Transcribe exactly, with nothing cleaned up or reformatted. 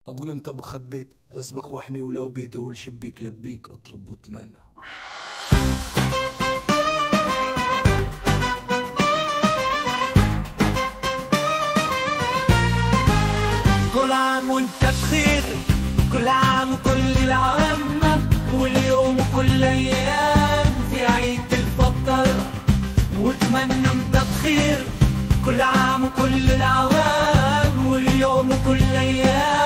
أقول أنت بخبي أسبق واحمي، ولو بيدور شبيك لبيك أطلب وأتمنى. كل عام وانت بخير، كل عام وكل العامة، واليوم وكل أيام في عيد الفطر، واتمنى انت بخير. كل عام وكل العوام، واليوم وكل أيام